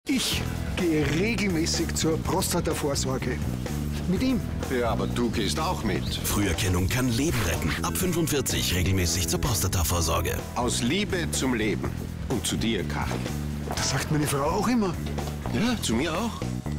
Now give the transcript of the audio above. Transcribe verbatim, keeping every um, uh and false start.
Ich gehe regelmäßig zur Prostata-Vorsorge. Mit ihm. Ja, aber du gehst auch mit. Früherkennung kann Leben retten. Ab fünfundvierzig regelmäßig zur Prostata-Vorsorge. Aus Liebe zum Leben. Und zu dir, Karin. Das sagt meine Frau auch immer. Ja, zu mir auch.